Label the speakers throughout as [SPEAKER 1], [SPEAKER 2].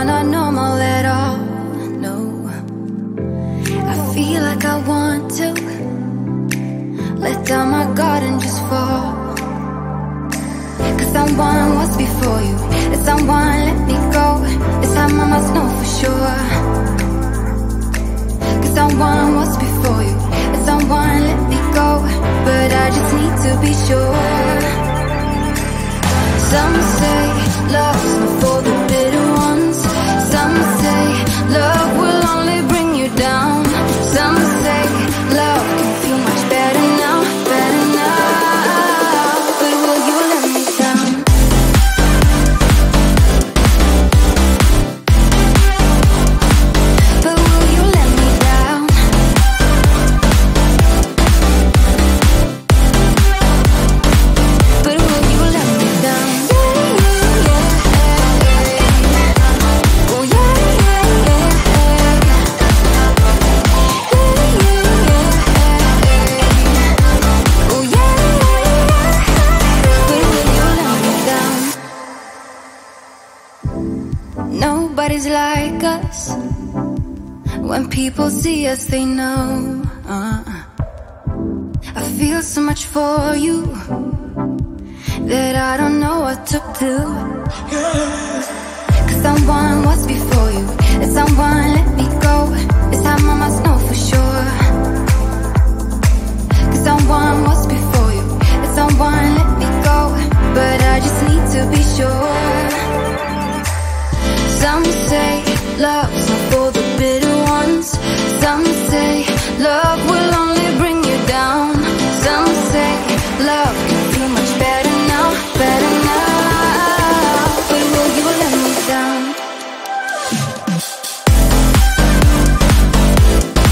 [SPEAKER 1] not normal at all, no. I feel like I want to let down my guard and just fall. Cause someone was before you, and someone let me go. This time I must know for sure. Cause someone was before you, and someone let me go. But I just need to be sure. Some say love's not for the bitter ones. Some say love will only bring you down. Some say love can feel much better now, better now. But will you let me down? But will you let me down? But will you let me down? Nobody's like us. When people see us, they know. I feel so much for you that I don't know what to do. Cause someone was before you, and someone let me go. This time I must know for sure. Cause someone was before you, and someone let me go. But I just need to be sure. Some say love's not for the bitter ones. Some say love will only bring you down. Some say love can feel much better now, better now. But will you let me down?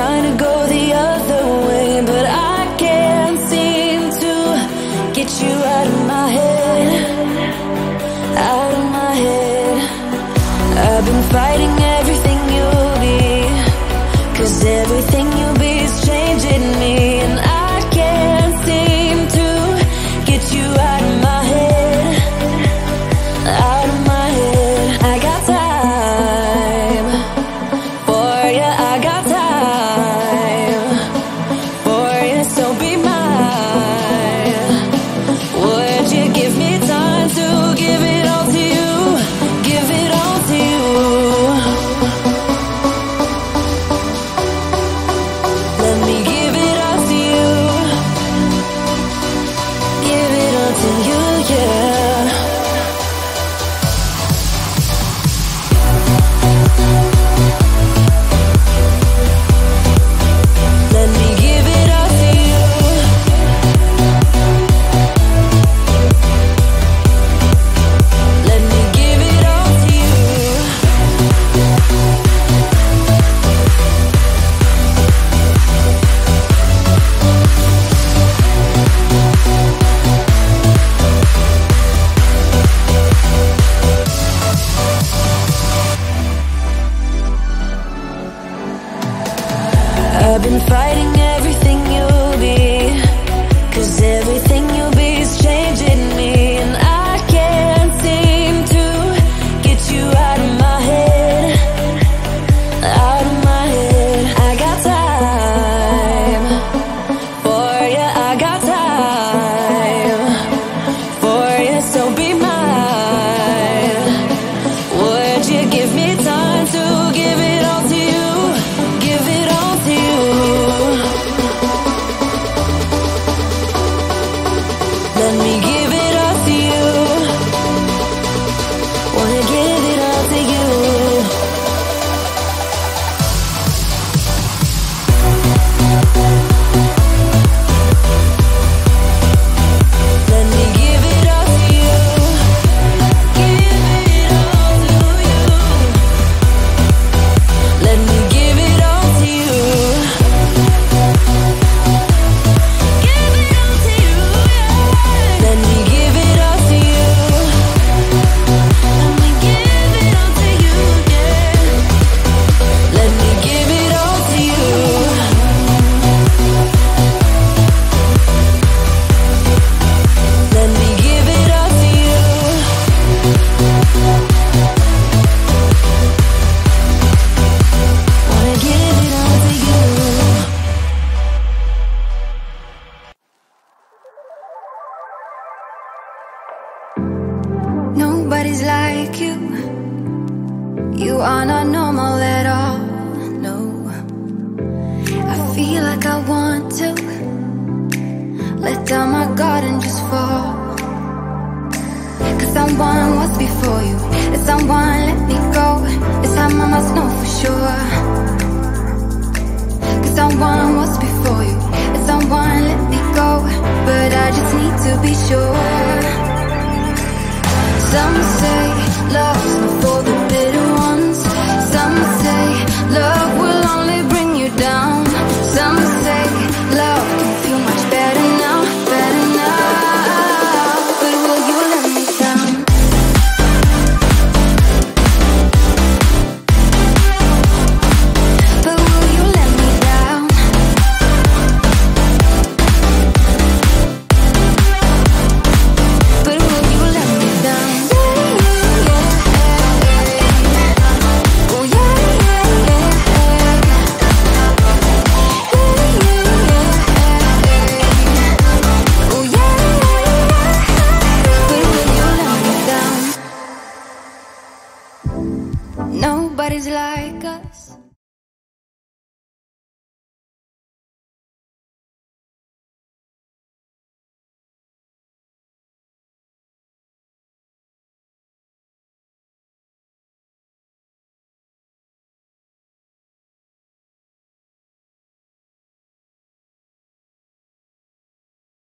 [SPEAKER 1] trying to go the other way, but I can't seem to get you out of my head, out of my head. I've been fighting everything you'll be, 'cause everything you'll be is changing me, and I can't seem to get you out of my head, out of my head. I got time for you, I got time for you, so be mine. Would you give me time to give it all to you, give it all to you? Let me give it all to you, give it all to you, yeah. Let me give it all to you. Let me give it all to you. I've been fighting everything you'll be, 'cause everything you'll be is changing me, and I can't seem to get you out of my head, out of my head. I got time for you, I got time for you, so be mine. Would you give me time to give it all to you, give it all to you? Let me give it all to you. Wanna give it all to you. Let me give it all to you. Give it all to you. Let me give it all to you. Give it all to you, yeah. Let me give it all to you. Let me give it all to you, yeah. Let me give it all to you. Let me give it all to you. Wanna give it all to you. Nobody's like you. You are not normal at all, no. I feel like I want to let down my guard and just fall. 'Cause someone was before you, and someone let me go. This time I must know for sure. 'Cause someone was before you, and someone let me go. But I just need to be sure. Some say love's not for the bitter ones. Some say love